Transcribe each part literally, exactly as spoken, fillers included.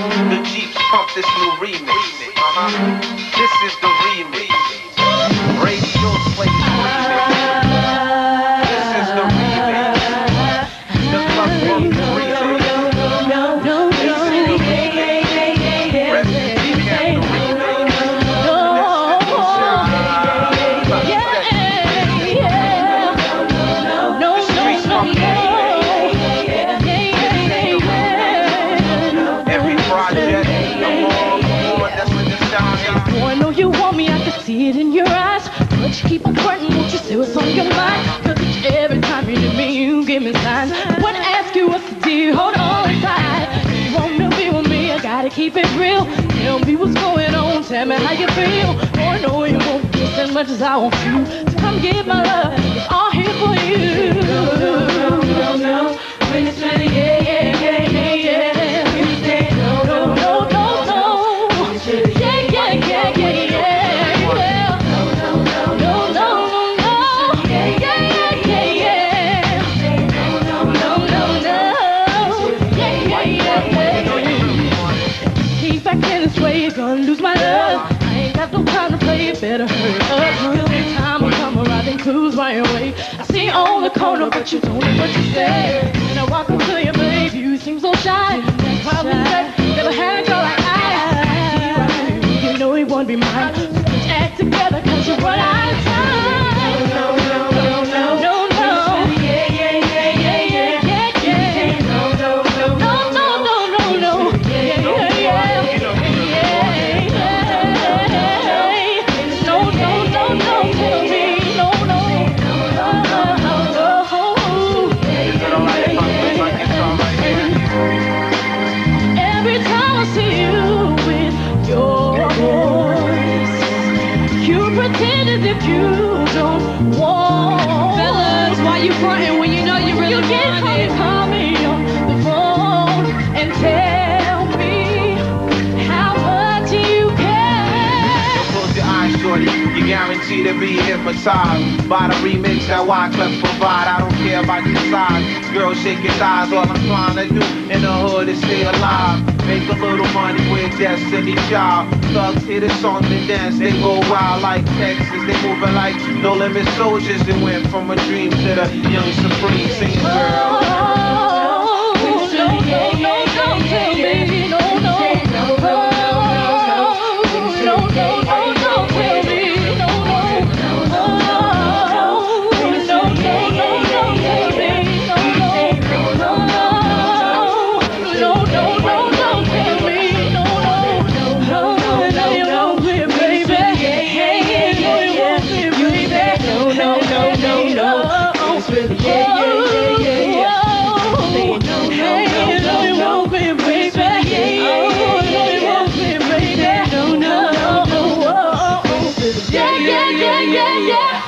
The Jeeps pump this new remix. Uh-huh. This is the remix. Radio plays remix. This is the remix. The club pump the remix. This is the remix. Rest in peace, Captain Remix. The streets pump the see it in your eyes, but you keep on frontin', won't you say what's on your mind? Cause every time you need me, you give me signs. When I ask you what's the deal, hold on tight. You wanna be with me, I gotta keep it real. Tell me what's going on, tell me how you feel. Oh, I know you won't just as much as I want you. So come give my love, it's all here for you. No, no, no, when it's ready, yeah, yeah, yeah, yeah, yeah. You say no, no, no, no, no. Yeah, yeah, yeah, yeah, yeah. Gonna lose my love. I ain't got no time to play. You better hurry up. Every time I come around and cruise my way. I see you on the corner, but you don't know what you say. When I walk up to you, babe, you seem so shy. That's probably right. Never had a girl like I. You know you wanna be mine. So let's act together, cause you run out of time. No, no, no, no, no, no. Yeah, yeah, yeah, yeah, yeah, yeah, yeah. No, no, no, no, no, no, no, no. Yeah, yeah, yeah. If you don't want, fellas, why you frontin' when you know you really want it? Call me on the phone and tell me how much you care. Close your eyes, shorty. You guaranteed to be hypnotized by the remix that Wyclef provide. I don't care about your size. Girl, shake your thighs. All I'm trying to do in the hood is stay alive. Make a little money with Destiny Child. Thugs hear the song and dance, they go wild like Texas. They moving like no limit soldiers. They went from a dream to the young supreme singing girl. Oh, no, no, no, don't tell me. No, no, no, no, no, no, no, don't tell me. No, no, no, no, no, no, don't tell me. No, no, no, no, no, no, don't tell me. No, no, no, no, no, no, baby. No, no, no, no, no. It's really yeah, yeah, yeah, yeah, yeah. Say it, no, no, no, no, no, baby. Yeah, no, no, no, no. Yeah, yeah, yeah, yeah, yeah.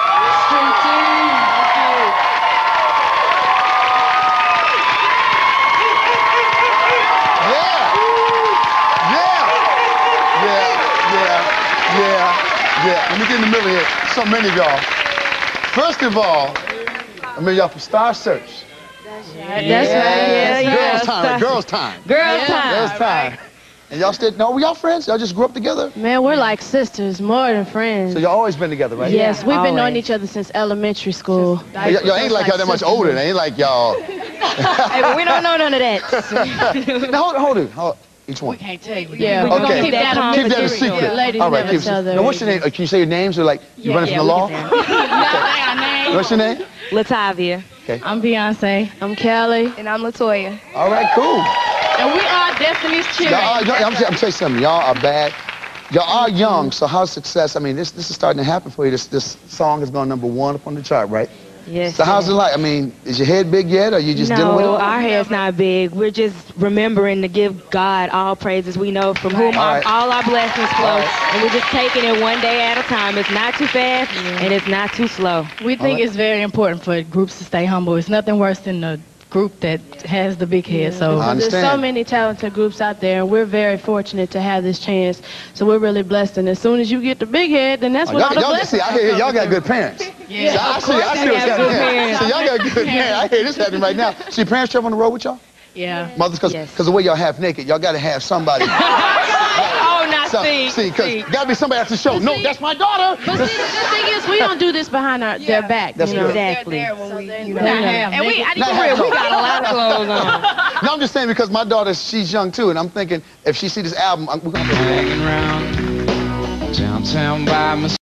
Yeah, let me get in the middle here. So many of y'all. First of all, I mean y'all from Star Search. That's right. That's right. Yeah, yeah. Girls time. Girls time. Girls time. Girls time. And y'all still, no, were y'all friends? Y'all just grew up together? Man, we're like sisters, more than friends. So y'all always been together, right? Yes, we've been knowing each other since elementary school. Y'all ain't like y'all that much older. It ain't like y'all. Hey, but we don't know none of that. Now, hold, hold it. Hold, each one. We can't tell you. Yeah, okay. Keep that, keep that a secret. Yeah, ladies all right, never keep tell it. Now, what's your name? Can you say your names or like you yeah, running yeah, from the law? Okay. What's your name? Latavia. Okay. I'm Beyonce. I'm Kelly. And I'm Latoya. All right, cool. And we are Destiny's Children. Y'all, y'all, I'm, I'm telling you something. Y'all are bad. Y'all are young, so how's success? I mean, this this is starting to happen for you. This this song is going number one up on the chart, right? Yes. So how's it like? I mean, is your head big yet, or are you just no, dealing with it? No, our head's not big. We're just remembering to give God all praises. We know from whom all, our, right. all our blessings flow, all right. and we're just taking it one day at a time. It's not too fast, yeah. and it's not too slow. We think right. it's very important for groups to stay humble. It's nothing worse than a group that has the big head. So there's so many talented groups out there, and we're very fortunate to have this chance. So we're really blessed. And as soon as you get the big head, then that's oh, what all the y'all, blessings. See, I hear y'all got good parents. Yeah, so I see, I see what's happening. So y'all got good parents. I hear this happening right now. So your parents travel on the road with y'all? Yeah. Mothers, because Yes. the way y'all half naked, y'all got to have somebody. Oh, not So, see. see, because got to be somebody at the show. No, that's my daughter. But see, the thing is, we don't do this behind our, their back. That's you know? good. Exactly. You know, And we, I need Not to half real, we coat. got a lot of clothes on. No, I'm just saying because my daughter, she's young too, and I'm thinking if she see this album, I'm, we're gonna. Hanging around downtown by my